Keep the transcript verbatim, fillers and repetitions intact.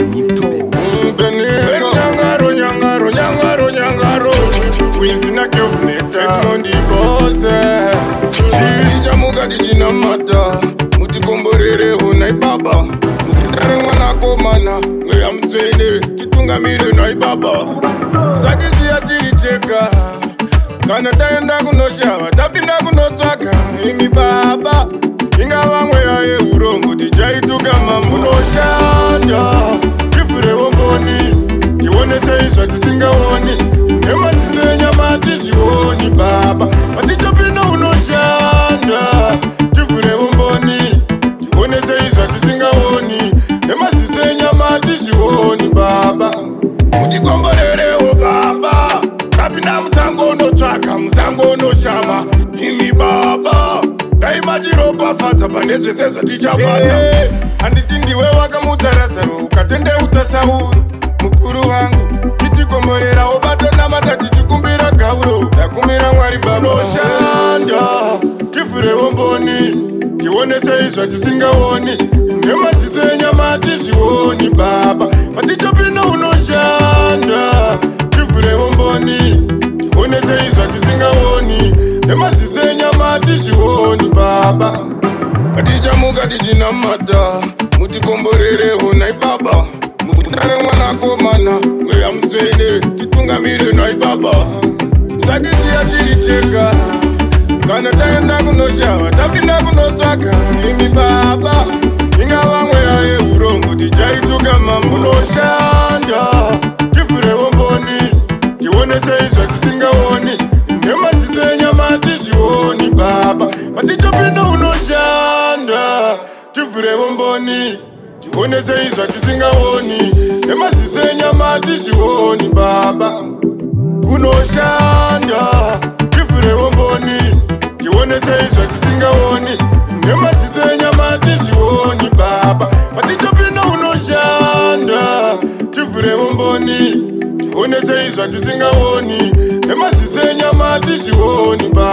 Benito Nyangaro, Nyangaro, Nyangaro, Nyangaro Wizina Kevneta Edmondi Bose Chija Mugadi Jina Mata Mutikomborere Hunai Baba Mutitare Mwana Komana We Amzene Kitunga Mire Nai Baba Sadisi Atiri Cheka Kana Tayenda Kunoshawa Tapinda Kunosaka Imi Baba Inga Wangwe Aye Urongo Dijai Tuga Mamuno Shanda Kifure Womboni Jiwone Seiswa Tisinga Woni Ema Sisenya Mati Jiwoni Baba Maticho Pino Uno Shanda Kifure Womboni Jiwone Seiswa Tisinga Woni Ema Sisenya Mati Jiwoni Baba Mutikomborere o Baba Rapina Mzango no Chaka Mzango no Shama Imi Baba Daima jiropa fata paneze sezo tijapata Anditindi wewa kamutarasa ukatende utasahuru Mukuru wangu kitikomorera obato na matati chikumbira gauro Yakumira mwari baba Shanda kifure womboni Jiwone seiswa tisinga woni Nema sisenya mati jiwoni baba Maticho pino uno shanda kifure womboni Jiwone seiswa tisinga woni Nema sisenya mati jiwoni baba Adija Mugadi Jina Mata Mutikomborere Hunai Baba Mutare Mwana Komana We Amzene Kitunga Mire Nai Baba Sadisi Atiri Cheka Kana Tayenda Kunoshawa Tapinda Kunosaka Imi Baba Inga Wangwe Aye Urongo Dijai Tuga Mamuno Shanda Kifure Womboni Jiwone Seiswa Tisinga Woni Nema Sisenya Mati Jiwoni Baba Maticho Pino Uno Shanda Kifure Womboni Jiwone Seiswa Tisinga Woni Nema Sisenya Mati Jiwoni Baba Uno Shanda Kifure Womboni Jiwone Seiswa Tisinga Woni Nema Sisenya Mati Jiwoni Baba Maticho Pino Uno Shanda Kifure Womboni Jiwone Seiswa Tisinga Woni Nema Sisenya Mati Jiwoni Baba